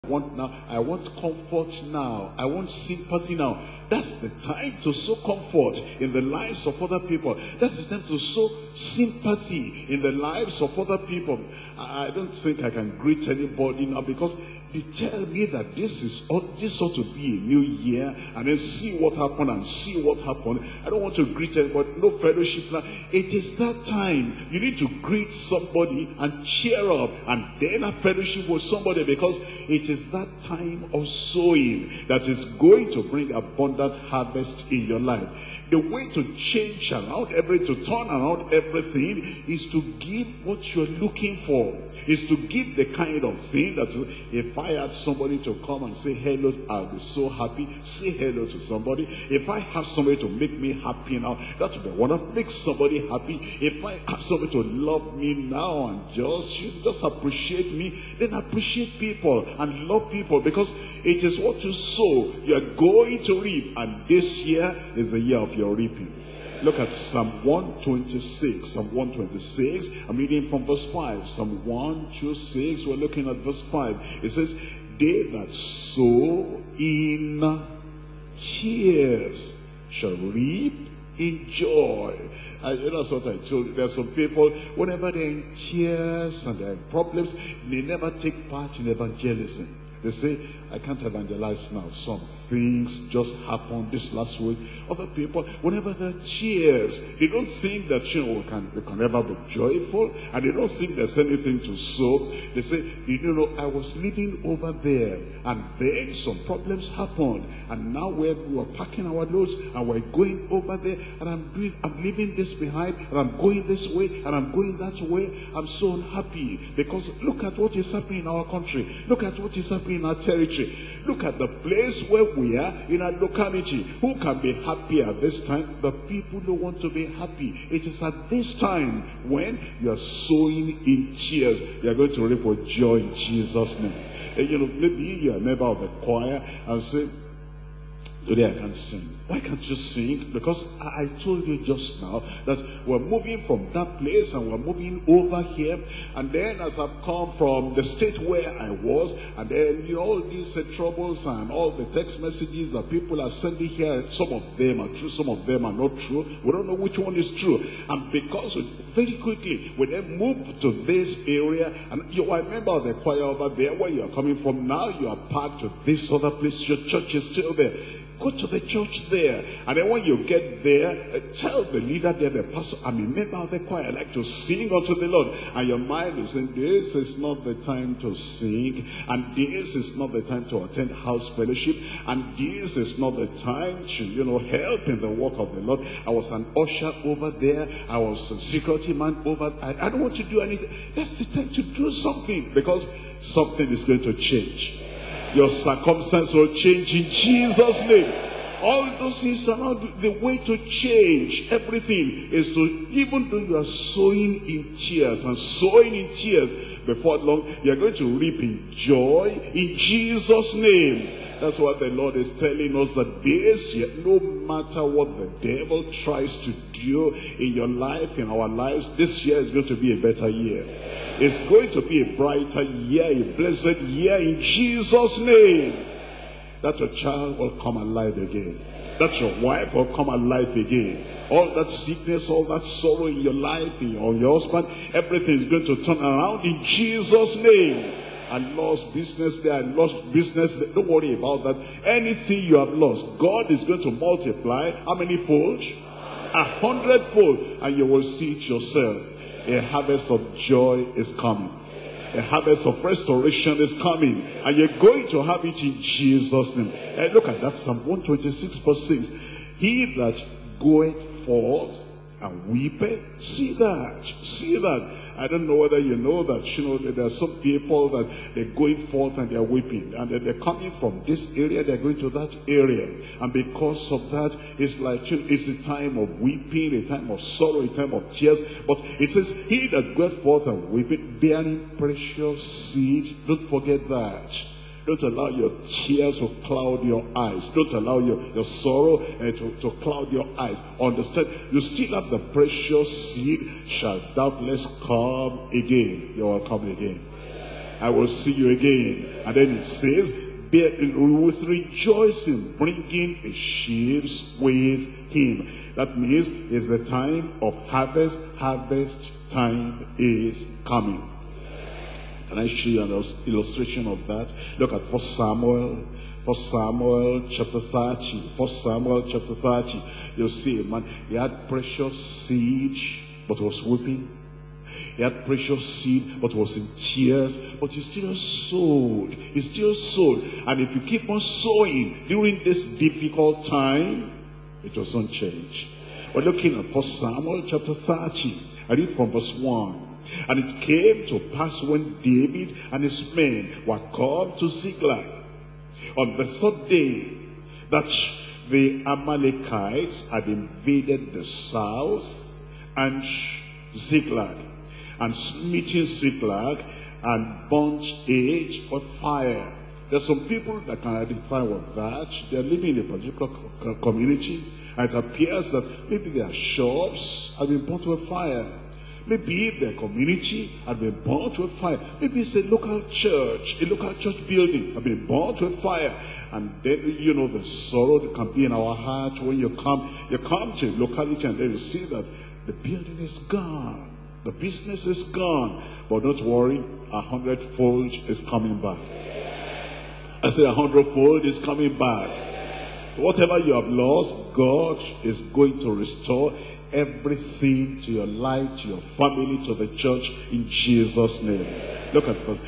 want now. I want comfort now. I want sympathy now. That's the time to sow comfort in the lives of other people. That's the time to sow sympathy in the lives of other people. I don't think I can greet anybody now because they tell me that this ought to be a new year, and then see what happened and see what happened. I don't want to greet anybody, no fellowship now. It is that time. You need to greet somebody and cheer up, and then a fellowship with somebody, because it is that time of sowing that is going to bring abundant harvest in your life. The way to change around to turn around everything is to give what you're looking for. Is to give the kind of thing that if I had somebody to come and say hello, I'll be so happy. Say hello to somebody. If I have somebody to make me happy now, that would be wonderful. Make somebody happy. If I have somebody to love me now and just appreciate me, then appreciate people and love people, because it is what you sow you're going to reap. And this year is the year of your reaping. Look at Psalm 126. Psalm 126. I'm reading from verse 5. Psalm 126. We're looking at verse 5. It says, they that sow in tears shall reap in joy. That's what I told you. There are some people, whenever they're in tears and they're in problems, they never take part in evangelism. They say, I can't evangelize now. Some things just happened this last week. Other people, whenever there are tears, they don't think that, they can never be joyful, and they don't think there's anything to sow. They say, I was living over there, and then some problems happened, and now we were packing our loads, and we're going over there, and I'm leaving this behind, and I'm going this way, and I'm going that way. I'm so unhappy, because look at what is happening in our country. Look at what is happening in our territory. Look at the place where we are in our locality. Who can be happy at this time? The people who want to be happy. It is at this time when you are sowing in tears, you are going to reap with joy in Jesus' name. And maybe you are a member of the choir and say, today I can't sing. Why can't you sing? Because I told you just now that we're moving from that place and we're moving over here. And then as I've come from the state where I was, and then all these troubles and all the text messages that people are sending here, some of them are true, some of them are not true. We don't know which one is true. And because very quickly we then move to this area, and you are a member of the choir over there where you are coming from. Now you are parked to this other place. Your church is still there. Go to the church there, and then when you get there, tell the leader there, the pastor, I'm a member of the choir, I like to sing unto the Lord. And your mind is saying, this is not the time to sing, and this is not the time to attend house fellowship, and this is not the time to, help in the work of the Lord. I was an usher over there, I was a security man over there. I don't want to do anything. That's the time to do something, because something is going to change. Your circumstance will change in Jesus' name. All those things are not the way to change. Everything is to, even though you are sowing in tears and sowing in tears, before long you are going to reap in joy in Jesus' name. That's what the Lord is telling us, that this year, no matter what the devil tries to do in your life, in our lives, this year is going to be a better year. It's going to be a brighter year, a blessed year in Jesus' name. That your child will come alive again. That your wife will come alive again. All that sickness, all that sorrow in your life, in your husband, everything is going to turn around in Jesus' name. I lost business there, I lost business there. Don't worry about that. Anything you have lost, God is going to multiply. How many fold? 100-fold. And you will see it yourself. A harvest of joy is coming. A harvest of restoration is coming. And you're going to have it in Jesus' name. And look at that, Psalm 126 verse 6. He that goeth forth and weepeth, see that. I don't know whether you know that, there are some people that they're going forth and they're weeping. And they're coming from this area, they're going to that area. And because of that, it's like, it's a time of weeping, a time of sorrow, a time of tears. But it says, he that goeth forth and weeping, bearing precious seed. Don't forget that. Don't allow your tears to cloud your eyes. Don't allow your sorrow to cloud your eyes. Understand, you still have the precious seed, shall doubtless come again. You will come again. I will see you again. And then it says, with rejoicing, bringing the sheaves with him. That means it's the time of harvest. Harvest time is coming. Can I show you an illustration of that? Look at 1 Samuel chapter 30. 1 Samuel chapter 30. You'll see a man, he had precious seed, but was weeping. He had precious seed, but was in tears, but he still sowed. He still sowed. And if you keep on sowing during this difficult time, it doesn't change. We're looking at 1 Samuel chapter 30. I read from verse 1. And it came to pass when David and his men were come to Ziklag on the third day, that the Amalekites had invaded the south and Ziklag, and smitten Ziklag, and burnt it with fire. There's some people that can identify with that. They're living in a particular community, and it appears that maybe their shops have been burnt with fire. Maybe their community had been burnt with fire. Maybe it's a local church building had been burnt with fire. And then, you know, the sorrow that can be in our heart when you come to a locality and then you see that the building is gone, the business is gone. But don't worry, 100-fold is coming back. I say 100-fold is coming back. Whatever you have lost, God is going to restore everything to your life, to your family, to the church, in Jesus' name. Look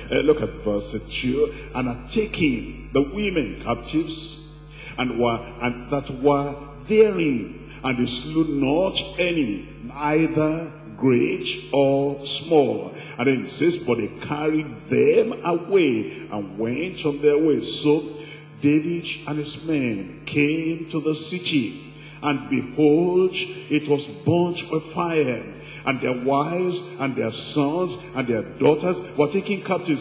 at verse 2. And are taking the women captives, and that were therein, and they slew not any, neither great or small. And then it says, but they carried them away and went on their way. So David and his men came to the city, and behold, it was burnt with fire, and their wives and their sons and their daughters were taken captives.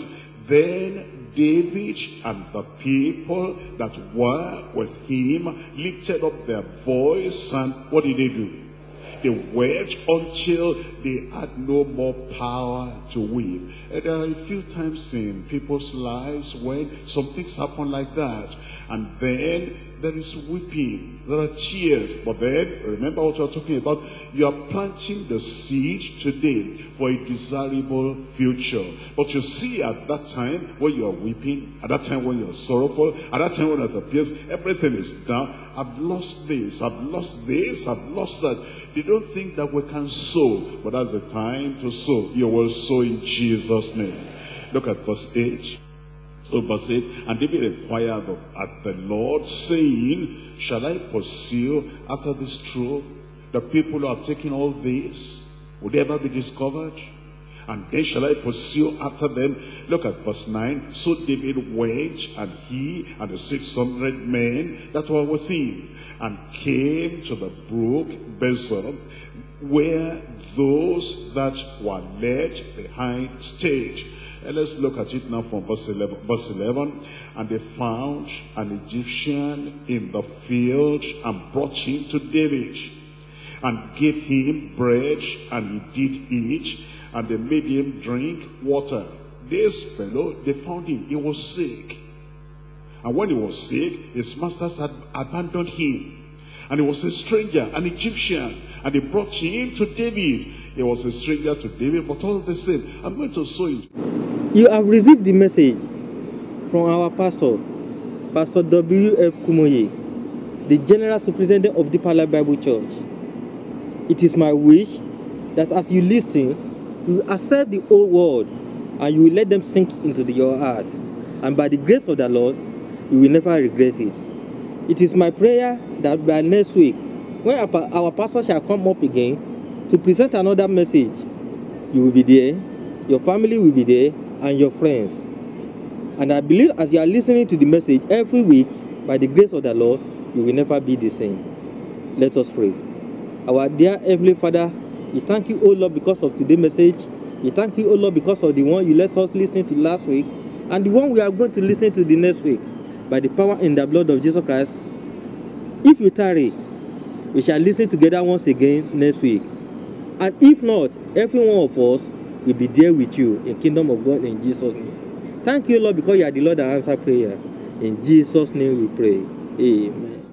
Then David and the people that were with him lifted up their voice, and what did they do? They wept until they had no more power to weep. And there are a few times in people's lives when some things happen like that, and then there is weeping, there are tears. But then, remember what you're talking about. You are planting the seed today for a desirable future. But you see, at that time when you are weeping, at that time when you are sorrowful, at that time when it appears everything is down, I've lost this, I've lost this, I've lost that. They don't think that we can sow, but that's the time to sow. You will sow in Jesus' name. Look at verse 8. So verse 8, and David inquired at the Lord, saying, shall I pursue after this truth? The people who have taken all this, would they ever be discovered? And then shall I pursue after them? Look at verse 9. So David went, and he and the 600 men that were with him, and came to the brook Besor, where those that were led behind stayed. And let's look at it now from verse 11. Verse 11, and they found an Egyptian in the field, and brought him to David, and gave him bread, and he did eat, and they made him drink water. This fellow, they found him, he was sick. And when he was sick, his masters had abandoned him. And he was a stranger, an Egyptian, and they brought him to David. He was a stranger to David, but all the same, I'm going to sow it. You have received the message from our pastor, Pastor W.F. KUMUYI, the General Superintendent of Deeper Life Bible Church. It is my wish that as you listen, you will accept the whole word, and you will let them sink into your hearts. And by the grace of the Lord, you will never regret it. It is my prayer that by next week, when our pastor shall come up again to present another message, you will be there, your family will be there, and your friends. And I believe as you are listening to the message every week, by the grace of the Lord, you will never be the same. Let us pray. Our dear Heavenly Father, we thank you, O Lord, because of today's message. We thank you, O Lord, because of the one you let us listen to last week, and the one we are going to listen to the next week, by the power in the blood of Jesus Christ. If you tarry, we shall listen together once again next week. And if not, every one of us will be there with you in the kingdom of God in Jesus' name. Thank you, Lord, because you are the Lord that answers prayer. In Jesus' name we pray. Amen.